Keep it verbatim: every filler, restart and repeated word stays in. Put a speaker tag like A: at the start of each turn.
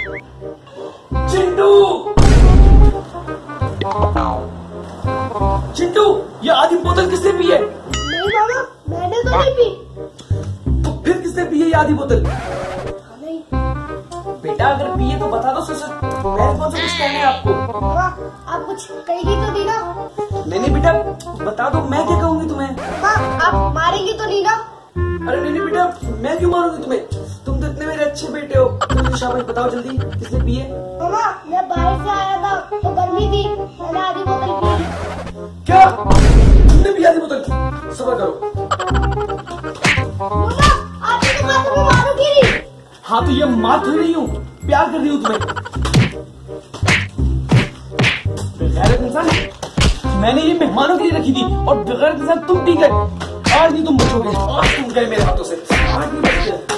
A: चिंटू चिंटू, ये आधी बोतल किसने पी है?
B: नहीं मामा, मैंने तो नहीं पी।
A: तो फिर किसने पी है ये आधी बोतल?
B: नहीं
A: बेटा अगर पिए तो बता दो, सच मैं कौन सा कुछ कहना है आपको?
B: मामा, आप कुछ कहेगी तो नहीं ना?
A: नहीं नहीं बेटा बता दो, मैं क्या कहूंगी तुम्हें?
B: मामा, आप मारेंगी तो नहीं ना?
A: अरे नहीं नहीं बेटा, मैं क्यों मारूंगी तुम्हें? तुम तो इतने मेरे अच्छे बेटे हो। तुम शाबाश बताओ जल्दी, किसने पिए?
B: मामा, मैं बाहर से आया था तो गर्मी थी, मैंने आधी बोतल पी।
A: क्या तुमने भी आधी बोतल? सबर करो।
B: मामा, आपने तो कहा तुम्हें मारूंगी नहीं।
A: हाँ तो ये मार थोड़ी रही हूँ, प्यार कर रही हूँ तुम्हें। बेगैरत इंसान, मैंने ये मेहमानों के लिए रखी थी और बेगैरत इंसान तुम पी गए। आज नहीं तुम बचोगे, आज तुम गए मेरे हाथों से, आज नहीं बचोगे।